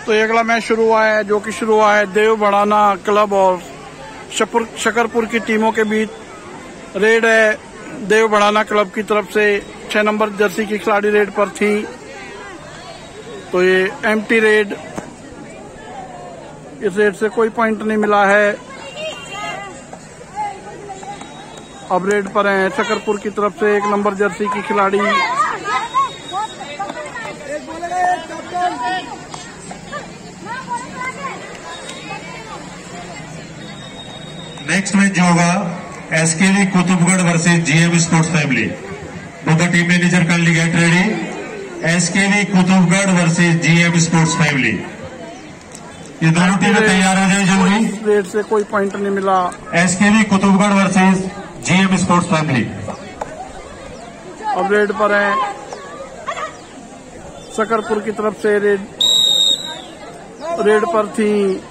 तो ये अगला मैच शुरू हुआ है, जो कि शुरू हुआ है देव बढ़ाना क्लब और शकरपुर की टीमों के बीच। रेड है देव बढ़ाना क्लब की तरफ से, 6 नंबर जर्सी की खिलाड़ी रेड पर थी। तो ये एम्प्टी रेड, इस रेड से कोई पॉइंट नहीं मिला है। अब रेड पर है शकरपुर की तरफ से 1 नंबर जर्सी की खिलाड़ी। नेक्स्ट मैच जो होगा SKV Kutubgarh versus GM Sports Family. Both team manager kindly get ready. SKV Kutubgarh versus GM Sports Family, ये दोनों टीमें तैयार हो जाए जल्दी। रेड से कोई पॉइंट नहीं मिला। SKV Kutubgarh versus GM Sports Family. अब रेड पर है शकरपुर की तरफ से। रेड पर थी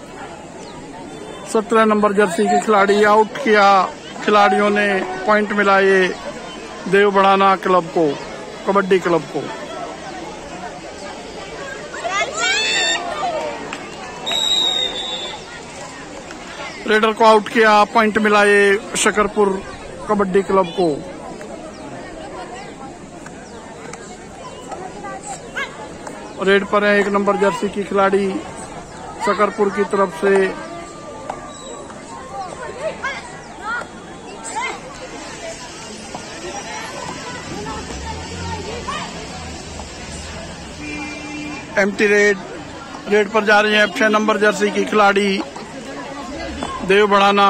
17 नंबर जर्सी की खिलाड़ी। आउट किया खिलाड़ियों ने, पॉइंट मिला ये देव बढ़ाना क्लब को, कबड्डी क्लब को। रेडर को आउट किया, पॉइंट मिला ये शकरपुर कबड्डी क्लब को। रेड पर है 1 नंबर जर्सी की खिलाड़ी शकरपुर की तरफ से। एम्प्टी रेड पर जा रही है 6 नंबर जर्सी की खिलाड़ी देव बढ़ाना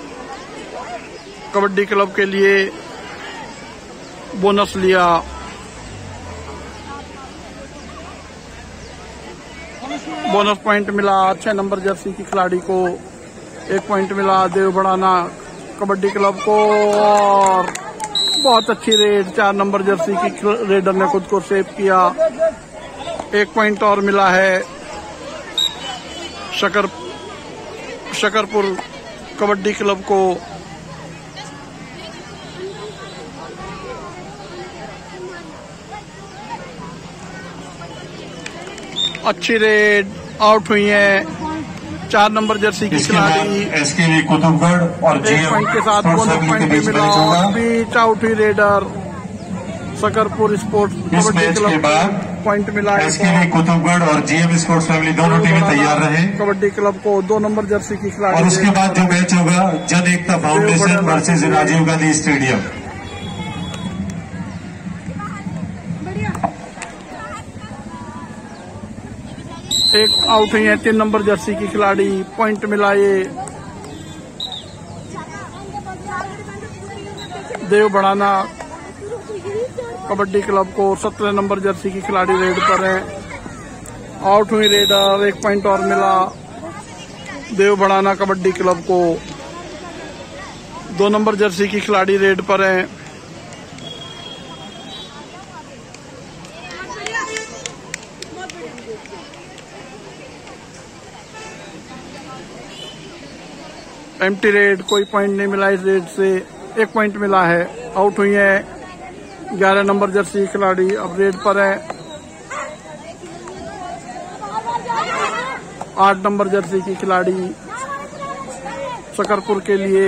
कबड्डी क्लब के लिए। बोनस लिया। बोनस पॉइंट मिला 6 नंबर जर्सी की खिलाड़ी को। 1 पॉइंट मिला देव बढ़ाना कबड्डी क्लब को। और बहुत अच्छी रेड, 4 नंबर जर्सी की रेडर ने खुद को सेव किया। 1 पॉइंट और मिला है शकरपुर कबड्डी क्लब को। अच्छी रेड, आउट हुई है 4 नंबर जर्सी की खिलाड़ी। एसकेवी कुतुबगढ़ और 1 पॉइंट के साथ बोनस पॉइंट भी मिला। बीच आउट हुई raider Shakarpur sports kabaddi club को। पॉइंट मिला। एसकेवी कुतुबगढ़ और जीएम स्पोर्ट्स फैमिली दोनों टीमें तैयार रहे। कबड्डी क्लब को 2 नंबर जर्सी की खिलाड़ी। और उसके बाद जो मैच होगा Jan Ekta foundation versus Rajiv Gandhi stadium. एक आउट हुई है 3 नंबर जर्सी की खिलाड़ी। पॉइंट मिला ये देव बढ़ाना कबड्डी क्लब को। 17 नंबर जर्सी की खिलाड़ी रेड पर है। आउट हुई रेडर, 1 पॉइंट और मिला देव बढ़ाना कबड्डी क्लब को। 2 नंबर जर्सी की खिलाड़ी रेड पर है। एम्प्टी रेड, कोई पॉइंट नहीं मिला इस रेड से। 1 पॉइंट मिला है। आउट हुई है 11 नंबर जर्सी खिलाड़ी। अब रेड पर है 8 नंबर जर्सी की खिलाड़ी शकरपुर के लिए।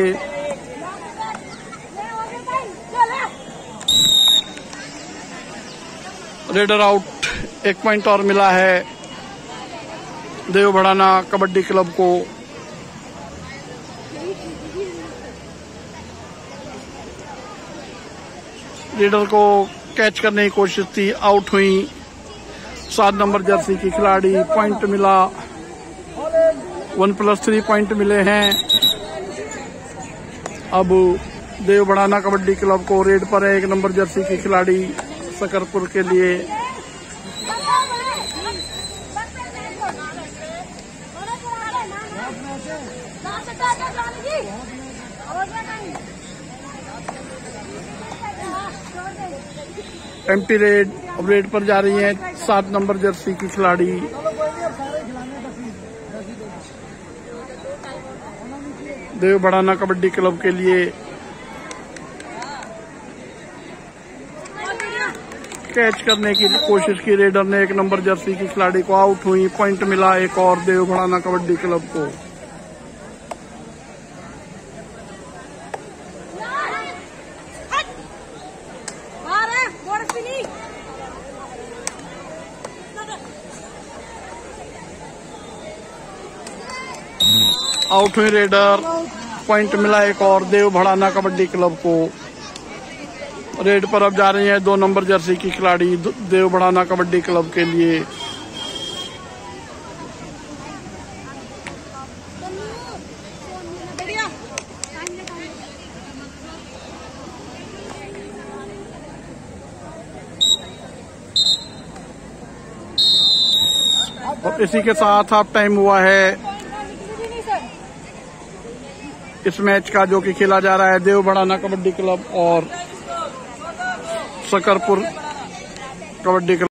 रेडर आउट, 1 पॉइंट और मिला है देव बढ़ाना कबड्डी क्लब को। रेडर को कैच करने की कोशिश थी, आउट हुई 7 नंबर जर्सी की खिलाड़ी। पॉइंट मिला, 1+3 पॉइंट मिले हैं। अब देव बढ़ाना कबड्डी क्लब को। रेड पर है 1 नंबर जर्सी की खिलाड़ी शकरपुर के लिए। एम्प्टी रेड, अब रेड पर जा रही है 7 नंबर जर्सी की खिलाड़ी। देव बढ़ाना कबड्डी क्लब के लिए। कैच करने की कोशिश की रेडर ने 1 नंबर जर्सी की खिलाड़ी को, आउट हुई। पॉइंट मिला एक और देवबड़ाना कबड्डी क्लब को। आउट हुई रेडर, पॉइंट मिला एक और देवबड़ाना कबड्डी क्लब को। रेड पर अब जा रही है 2 नंबर जर्सी की खिलाड़ी देवबड़ाना कबड्डी क्लब के लिए। और इसी के साथ हाफ टाइम हुआ है इस मैच का, जो कि खेला जा रहा है देवबड़ाना कबड्डी क्लब और सकरपुर कबड्डी क्लब।